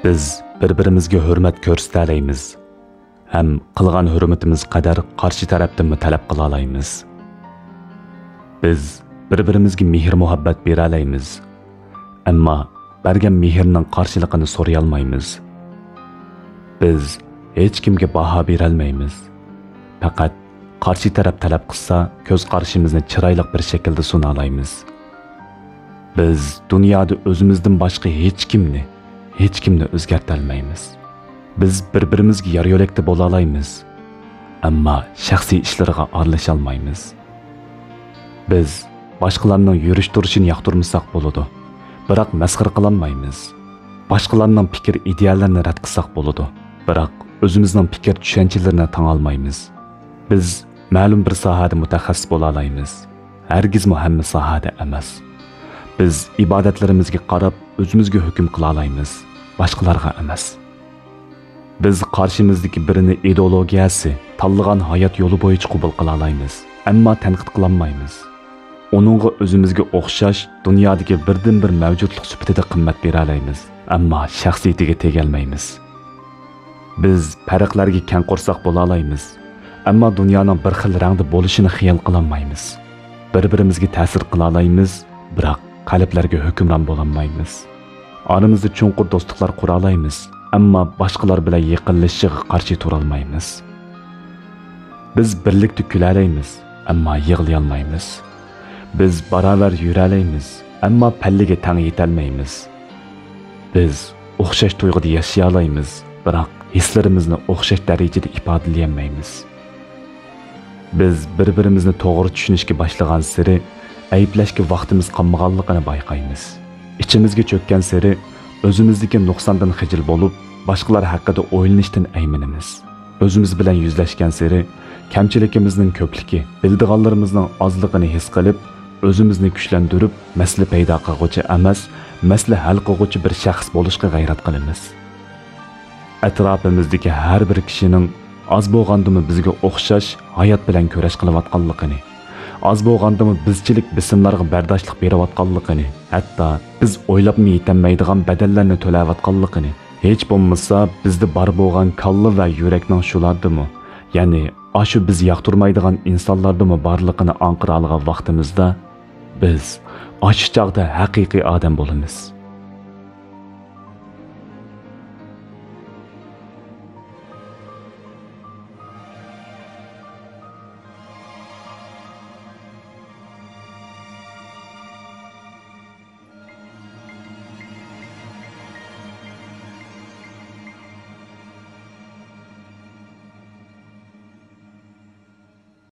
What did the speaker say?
Biz bir-birimizga hurmat ko'rsatalaymiz. Ham qilgan hurmatimiz qadar qarshi tarafdan talab qila olamiz. Biz bir-birimizga mehr-muhabbat bera olamiz. Ammo bergan mehrning qarshiligini so'ray olmaymiz. Biz hech kimga baho bera olmaymiz. Faqat qarshi taraf talab qilsa, ko'z qarshimizni chiroyli bir shaklda suna olamiz. Biz dunyoda o'zimizdan boshqa hech kimni o'zgarta olmaymiz. Biz bir-birimizga yar yo'lakda bo'la olamiz, ammo shaxsiy ishlarga aralasha olmaymiz. Biz boshqalarning yurish-turishini yoqtirmasak bo'ladi, biroq masxara qila olmaymiz. Boshqalarning fikr ideyallarini rad qilsak bo'ladi, biroq o'zimizning fikr tushunchalarini tan olmaymiz. Biz ma'lum bir sohada mutaxassis bo'la olamiz, hargizmi hamma sohada emas. Biz ibodatlarimizga qarab o'zimizga hukm qila olamiz, boshqalarga emas. Biz qarshimizdagi birini ideologiyasi, tanlagan hayot yo'li bo'yicha qabul qila olamiz, ammo tanqid qila olmaymiz. Onunga o'zimizga o'xshash dunyodagi birdan-bir mavjudlik sifatida qimmat bera olamiz, ammo shaxsiyatiga tega olmaymiz. Biz farqlarga keng qo'rsoq bo'la olamiz, ammo dunyoning bir xil rangda bo'lishini xiyol qila olmaymiz. Bir-birimizga ta'sir qila olamiz, biroq qalblarga hukmron bo'la olmaymiz. Aramizda cho'nqur do'stliklar qura olamiz, ammo boshqalar bilan yaqinlashishiga qarshi tura olmaymiz. Biz birlikda kula olamiz, ammo yig'lay olmaymiz. Biz barobar yura olamiz, ammo pallaga tang yeta olmaymiz. Biz o'xshash tuyg'uda yashay olamiz, biroq hislarimizni o'xshash darajada ifodalay olmaymiz. Biz bir-birimizni to'g'ri tushunishga boshlagan sari ayblashga vaqtimiz qolmaganligini bayqaymiz. İçimizga cho'kkan sari o'zimizdagi nuqsondan xijil bo'lib, boshqalar haqida o'ylanishdan ayminimiz. O'zimiz bilan yuzlashgan sari kamchiligimizning ko'pligi, bildiganlarimizning ozligini his qilib, o'zimizni kuchlantirib, masala paydo qilguvchi emas, masala hal qilguvchi bir shaxs bo'lishga g'ayrat qilamiz. Atrofimizdagi har bir kishining az bo'lgandimi bizga o'xshash hayot bilan kurash qilayotganligini, az bo'lgandimi bizchilik bisimlarga bardoshlik berayotganligini, hatto biz o'ylabmi yetolmaydigan badallarni to'layotganligini, hech bo'lmasa bizda bor bo'lgan kalla va yurakning shulardimi, ya'ni ashu biz yoqtirmaydigan insonlardimi borligini anqira olgan vaqtimizda biz ashu chog'da haqiqiy odam bo'lamiz.